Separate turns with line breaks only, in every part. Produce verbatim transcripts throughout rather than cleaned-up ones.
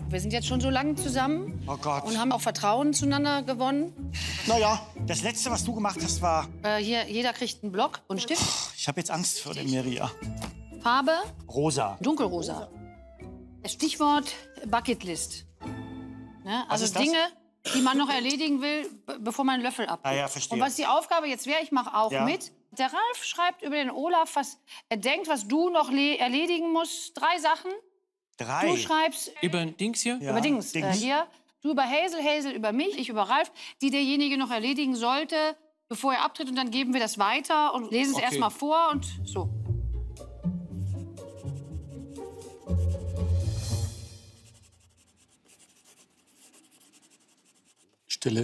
wir sind jetzt schon so lange zusammen.
Oh Gott.
Und haben auch Vertrauen zueinander gewonnen.
Naja, das Letzte, was du gemacht hast, war...
Äh, hier, jeder kriegt einen Block und einen Stift.
Ich habe jetzt Angst vor der Mirja.
Farbe?
Rosa.
Dunkelrosa. Das Stichwort Bucketlist. Ne? Also
ist das?
Dinge, die man noch erledigen will, bevor man einen Löffel abgibt.
Ah ja, verstehe.
Und was die Aufgabe jetzt wäre, ich mache auch
Ja.
mit. Der Ralf schreibt über den Olaf, was er denkt, was du noch erledigen musst. Drei Sachen.
Drei?
Du schreibst
Über ein Dings hier?
Ja.
über Dings,
Dings.
Äh, hier. Du über Hazel, Hazel über mich, ich über Ralf, die derjenige noch erledigen sollte, bevor er abtritt. Und dann geben wir das weiter und lesen es
Okay.
erst mal vor und so.
Stille.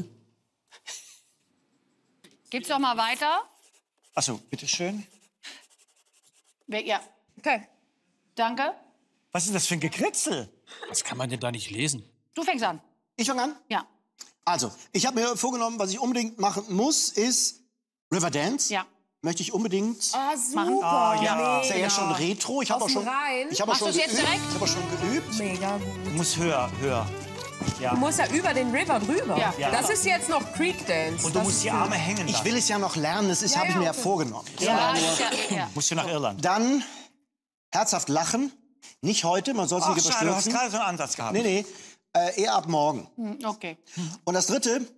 Gibt's doch mal weiter.
Achso, bitteschön.
Wer- Ja. Okay. Danke.
Was ist das für ein Gekritzel?
Was kann man denn da nicht lesen?
Du fängst an.
Ich fange an?
Ja.
Also, ich habe mir vorgenommen, was ich unbedingt machen muss, ist Riverdance.
Ja.
Möchte ich unbedingt.
Ah, super.
Machen.
Ah, ja.
Ist ja jetzt schon retro. Ich habe auch
Auf dem
schon.
Rhein?
Ich habe auch
Machst
schon
du's jetzt
geübt.
direkt?
Ich habe auch schon geübt.
Mega gut.
Muss höher, höher. Ja.
Du musst ja über den River drüber.
Ja.
Ja.
Das ist jetzt noch Creek Dance.
Und du
Das
musst
ist
die
gut.
Arme hängen
Ich
lassen.
will es ja noch lernen. Das ist,
Ja,
habe ich
ja,
mir ja
okay.
vorgenommen.
Ja, ist ja, ja.
Musst du nach Irland?
Dann herzhaft lachen. Nicht heute, man soll es
Ach,
nicht
schade, du hast
überstürzen.
gerade so einen Ansatz gehabt.
Nee, nee. Äh, eher ab morgen.
Hm, Okay.
Und das dritte.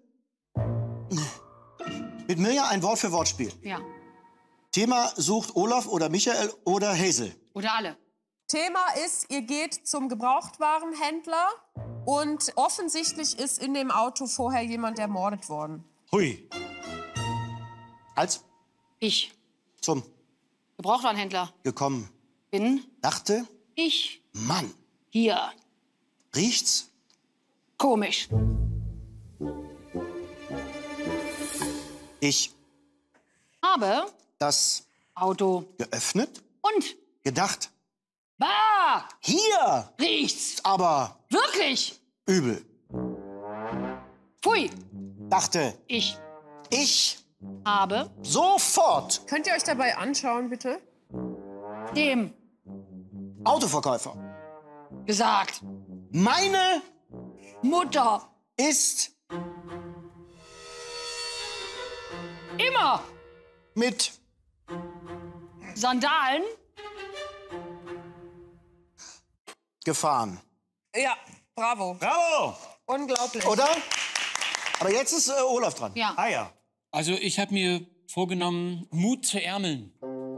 Mit Mirja ein Wort für Wortspiel.
Ja.
Thema sucht Olaf oder Michael oder Hazel.
Oder alle.
Thema ist, ihr geht zum Gebrauchtwarenhändler und offensichtlich ist in dem Auto vorher jemand ermordet worden.
Hui.
Als
Ich.
zum
Gebrauchtwarenhändler.
gekommen.
Bin
Dachte,
ich
Mann,
hier.
riecht's?
Komisch.
Ich
Habe
das
Auto
geöffnet,
und
gedacht,
bah,
hier,
riecht's.
aber
Wirklich.
übel.
Pfui.
Dachte,
Ich
ich
habe
sofort
Könnt ihr euch dabei anschauen, bitte?
dem
Autoverkäufer.
gesagt.
Meine
Mutter
ist
immer
mit
Sandalen.
gefahren.
Ja, bravo.
Bravo.
Unglaublich.
Oder? Aber jetzt ist äh, Olaf dran.
Ja.
Ah ja.
Also ich habe mir vorgenommen, Mut zu Ärmeln.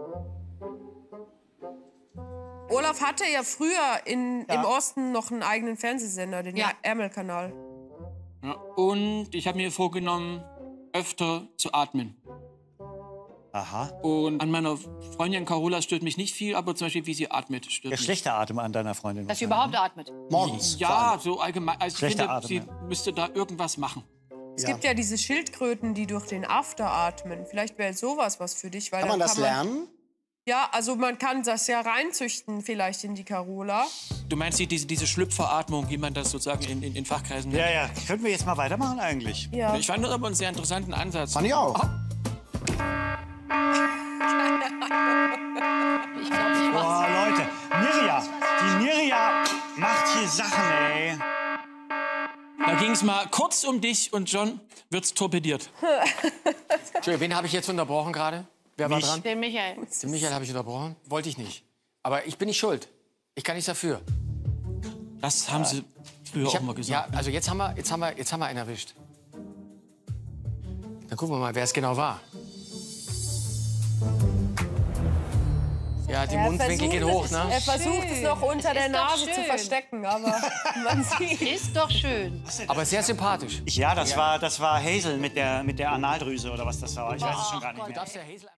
Olaf hatte ja früher in, im Osten noch einen eigenen Fernsehsender, den
Ja.
Ärmelkanal.
Ja, und ich habe mir vorgenommen, öfter zu atmen.
Aha.
Und an meiner Freundin Carola stört mich nicht viel, aber zum Beispiel, wie sie atmet, stört
Der
mich.
schlechte Atem an deiner Freundin.
Dass sie überhaupt atmet.
Morgens. vor
Ja,
allem.
so allgemein. Also ich
Schlechter
finde,
Atem,
sie
ja.
müsste da irgendwas machen.
Es gibt ja diese Schildkröten, die durch den After atmen. Vielleicht wäre sowas was für dich. Weil
Kann man
dann
das lernen?
Ja, also man kann das ja reinzüchten vielleicht in die Carola.
Du meinst die, diese, diese Schlüpferatmung, wie man das sozusagen in, in, in Fachkreisen nennt?
Ja, ja. Könnten wir jetzt mal weitermachen eigentlich?
Ja.
Ich fand das aber einen sehr interessanten Ansatz.
Fand ich auch.
Ich glaube, ich mach's.
Boah, Leute. Mirja. Die Mirja macht hier Sachen, ey.
Da ging es mal kurz um dich und John wird's torpediert.
Entschuldigung, wen habe ich jetzt unterbrochen gerade? Wer war
Mich.
dran?
Den Michael.
Den Michael habe ich unterbrochen. Wollte ich nicht. Aber ich bin nicht schuld. Ich kann nichts dafür.
Das haben sie früher
Ich
auch
hab,
mal gesagt.
ja, also jetzt haben, wir, jetzt, haben wir, jetzt haben wir einen erwischt. Dann gucken wir mal, wer es genau war. Ja, die Mundwinkel gehen hoch,
es,
ne?
er versucht es noch unter der
ist doch
Nase zu
schön.
verstecken, aber man sieht.
Ist doch schön.
Aber sehr sympathisch.
Ja, das war, das war Hazel mit der, mit der Analdrüse oder was das war. Ich weiß es schon gar nicht
Du
mehr.
darfst ja Hazel